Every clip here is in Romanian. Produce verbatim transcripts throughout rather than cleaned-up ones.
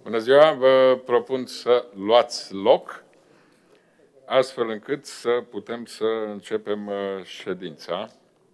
Bună ziua! Vă propun să luați loc, astfel încât să putem să începem ședința.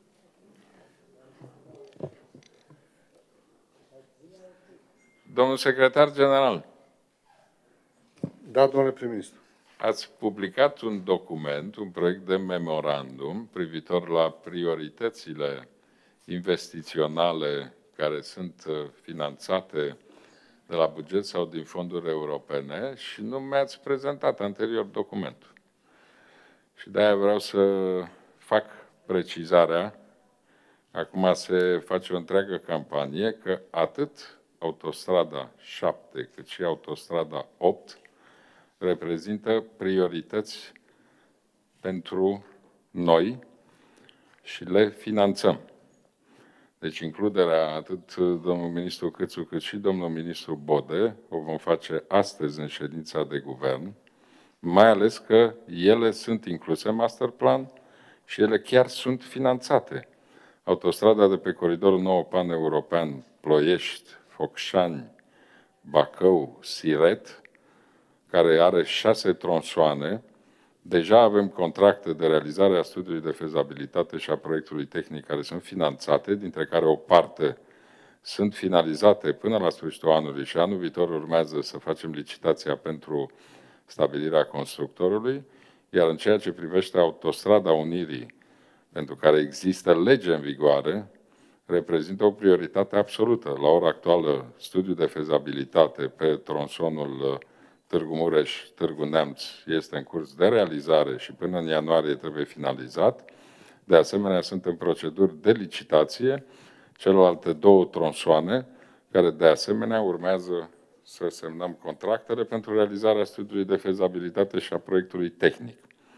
Domnul secretar general. Da, domnule prim-ministru. Ați publicat un document, un proiect de memorandum privitor la prioritățile investiționale care sunt finanțate de la buget sau din fonduri europene și nu mi-ați prezentat anterior documentul. Și de-aia vreau să fac precizarea. Acum se face o întreagă campanie că atât autostrada șapte cât și autostrada opt reprezintă priorități pentru noi și le finanțăm. Deci includerea atât domnul ministru Câțu cât și domnul ministru Bode o vom face astăzi în ședința de guvern, mai ales că ele sunt incluse în master plan și ele chiar sunt finanțate. Autostrada de pe coridorul nou pan-european Ploiești, Focșani, Bacău, Siret, care are șase tronsoane. Deja avem contracte de realizare a studiului de fezabilitate și a proiectului tehnic care sunt finanțate, dintre care o parte sunt finalizate până la sfârșitul anului și anul viitor urmează să facem licitația pentru stabilirea constructorului, iar în ceea ce privește autostrada Unirii, pentru care există lege în vigoare, reprezintă o prioritate absolută. La ora actuală, studiul de fezabilitate pe tronsonul Târgu Mureș, Târgu Neamț este în curs de realizare și până în ianuarie trebuie finalizat. De asemenea, sunt în proceduri de licitație celelalte două tronsoane, care de asemenea urmează să semnăm contractele pentru realizarea studiului de fezabilitate și a proiectului tehnic.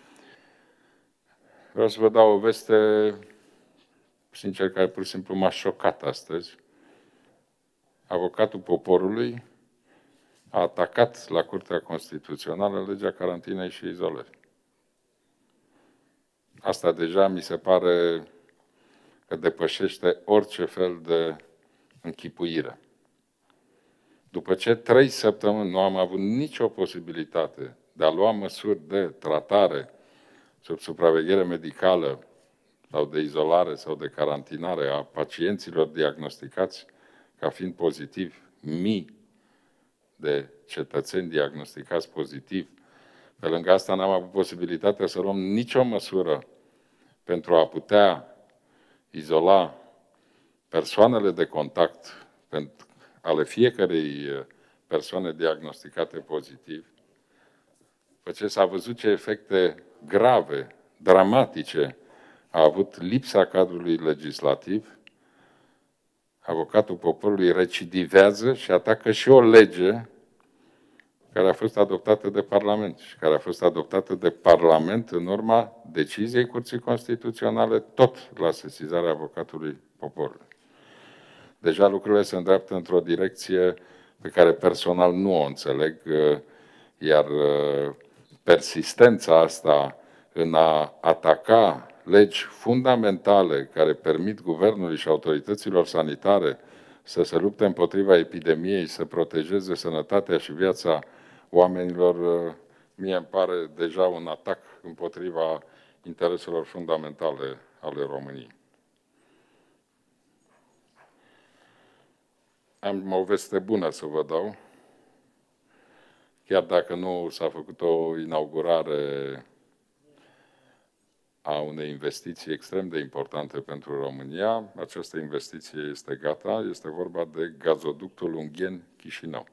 Vreau să vă dau o veste, sincer, care pur și simplu m-a șocat astăzi. Avocatul poporului a atacat la Curtea Constituțională legea carantinei și izolării. Asta deja mi se pare că depășește orice fel de închipuire. După ce trei săptămâni nu am avut nicio posibilitate de a lua măsuri de tratare sub supraveghere medicală sau de izolare sau de carantinare a pacienților diagnosticați ca fiind pozitivi, mii de cetățeni diagnosticați pozitiv. Pe lângă asta n-am avut posibilitatea să luăm nicio măsură pentru a putea izola persoanele de contact ale fiecărei persoane diagnosticate pozitiv. După ce s-a văzut ce efecte grave, dramatice a avut lipsa cadrului legislativ, avocatul poporului recidivează și atacă și o lege care a fost adoptată de Parlament și care a fost adoptată de Parlament în urma deciziei Curții Constituționale, tot la sesizarea avocatului poporului. Deja lucrurile se îndreaptă într-o direcție pe care personal nu o înțeleg, iar persistența asta în a ataca legi fundamentale care permit guvernului și autorităților sanitare să se lupte împotriva epidemiei, să protejeze sănătatea și viața oamenilor, mie îmi pare deja un atac împotriva intereselor fundamentale ale României. Am o veste bună să vă dau, chiar dacă nu s-a făcut o inaugurare a unei investiții extrem de importante pentru România. Această investiție este gata, este vorba de gazoductul Ungheni-Chișinău.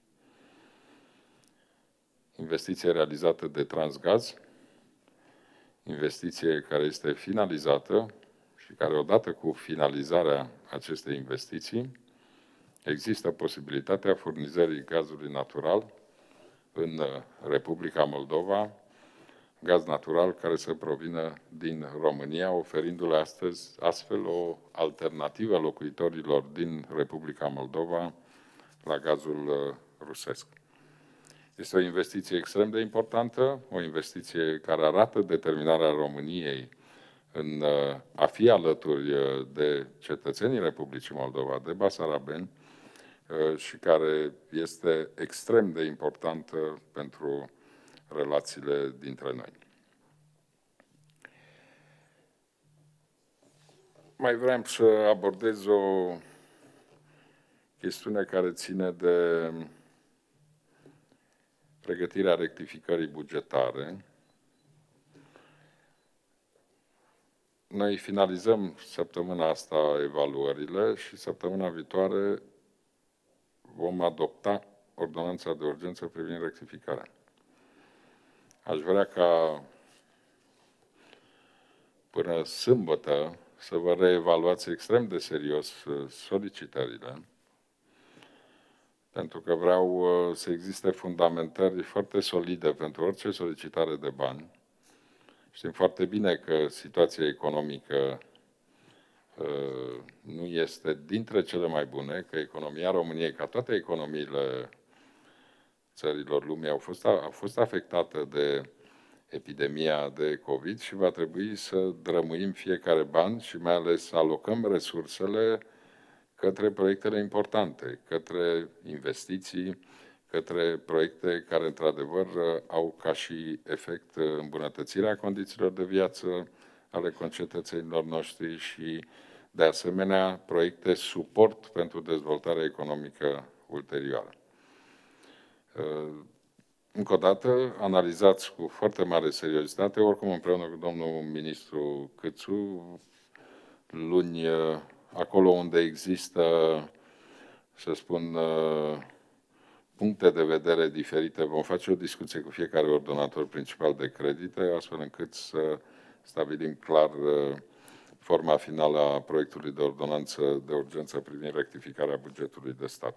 Investiție realizată de Transgaz, investiție care este finalizată și care odată cu finalizarea acestei investiții există posibilitatea furnizării gazului natural în Republica Moldova, gaz natural care să provină din România, oferindu-le astăzi astfel o alternativă locuitorilor din Republica Moldova la gazul rusesc. Este o investiție extrem de importantă, o investiție care arată determinarea României în a fi alături de cetățenii Republicii Moldova, de basarabeni, și care este extrem de importantă pentru relațiile dintre noi. Mai vreau să abordez o chestiune care ține de pregătirea rectificării bugetare. Noi finalizăm săptămâna asta evaluările și săptămâna viitoare vom adopta ordonanța de urgență privind rectificarea. Aș vrea ca până sâmbătă să vă reevaluați extrem de serios solicitările, pentru că vreau să existe fundamentări foarte solide pentru orice solicitare de bani. Știm foarte bine că situația economică nu este dintre cele mai bune, că economia României, ca toate economiile țărilor lumii, au fost, au fost afectate de epidemia de COVID și va trebui să drămuim fiecare ban și mai ales să alocăm resursele către proiectele importante, către investiții, către proiecte care, într-adevăr, au ca și efect îmbunătățirea condițiilor de viață ale concetățenilor noștri și, de asemenea, proiecte suport pentru dezvoltarea economică ulterioară. Încă o dată, analizați cu foarte mare seriozitate, oricum împreună cu domnul ministru Câțu, luni, acolo unde există, să spun, puncte de vedere diferite, vom face o discuție cu fiecare ordonator principal de credite, astfel încât să stabilim clar forma finală a proiectului de ordonanță de urgență privind rectificarea bugetului de stat.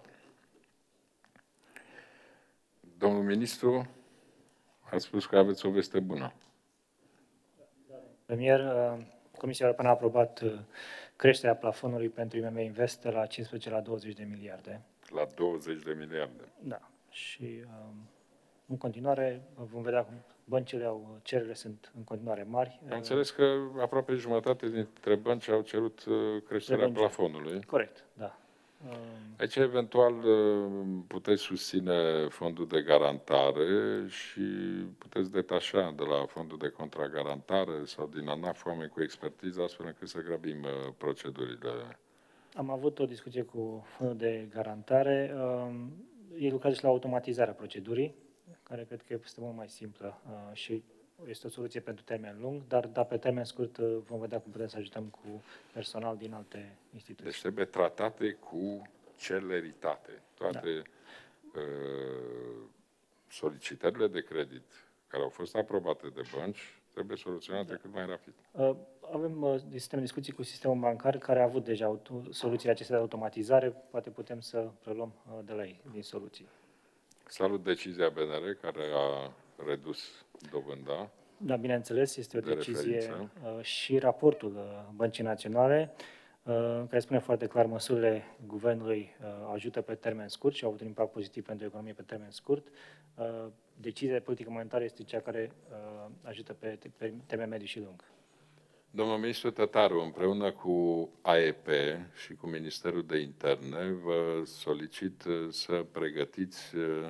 Domnul ministru, a spus că aveți o veste bună. Premier, Comisia Europeană a aprobat creșterea plafonului pentru I M M Invest de la cincisprezece la douăzeci de miliarde. La douăzeci de miliarde. Da. Și în continuare vom vedea cum băncile au, cererile sunt în continuare mari. Am înțeles că aproape jumătate dintre bănci au cerut creșterea plafonului. Corect, da. Aici, eventual, puteți susține fondul de garantare și puteți detașa de la fondul de contragarantare sau din ANAF oameni cu expertiză, astfel încât să grăbim procedurile. Am avut o discuție cu fondul de garantare. Ei lucrează și la automatizarea procedurii, care cred că este mult mai simplă și este o soluție pentru termen lung, dar, dar pe termen scurt vom vedea cum putem să ajutăm cu personal din alte instituții. Deci trebuie tratate cu celeritate. Toate da. uh, solicitările de credit care au fost aprobate de bănci trebuie soluționate da. cât mai rapid. Uh, avem uh, sistem de discuții cu sistemul bancar care a avut deja soluțiile acestea de automatizare. Poate putem să preluăm uh, de la ei, din soluții. Salut decizia B N R care a redus dobânda. Da, bineînțeles, este o de decizie referință. Și raportul Băncii Naționale, care spune foarte clar măsurile guvernului ajută pe termen scurt și au avut un impact pozitiv pentru economie pe termen scurt. Decizia de politică monetară este cea care ajută pe termen mediu și lung. Domnul ministru Tătaru, împreună cu A E P și cu Ministerul de Interne, vă solicit să pregătiți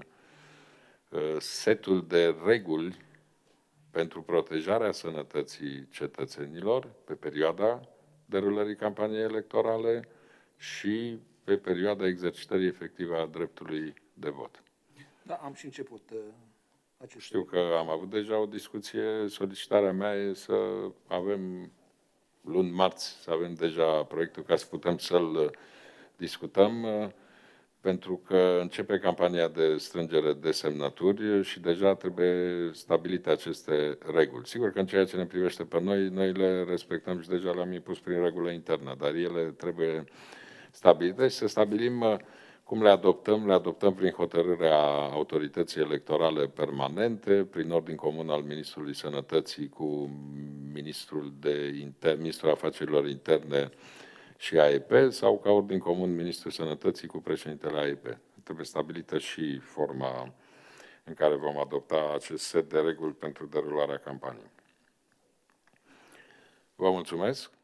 setul de reguli pentru protejarea sănătății cetățenilor pe perioada derulării campaniei electorale și pe perioada exercitării efective a dreptului de vot. Da, am și început uh, acest Știu că am avut deja o discuție. Solicitarea mea e să avem luni marți, să avem deja proiectul ca să putem să-l discutăm, uh, pentru că începe campania de strângere de semnături și deja trebuie stabilite aceste reguli. Sigur că în ceea ce ne privește pe noi, noi le respectăm și deja le-am impus prin regulă internă, dar ele trebuie stabilite și să stabilim cum le adoptăm. Le adoptăm prin hotărârea autorității electorale permanente, prin ordin comun al Ministrului Sănătății cu Ministrul, de Inter... Ministrul Afacerilor Interne și A E P sau ca ordin comun Ministrul Sănătății cu președintele A E P. Trebuie stabilită și forma în care vom adopta acest set de reguli pentru derularea campaniei. Vă mulțumesc.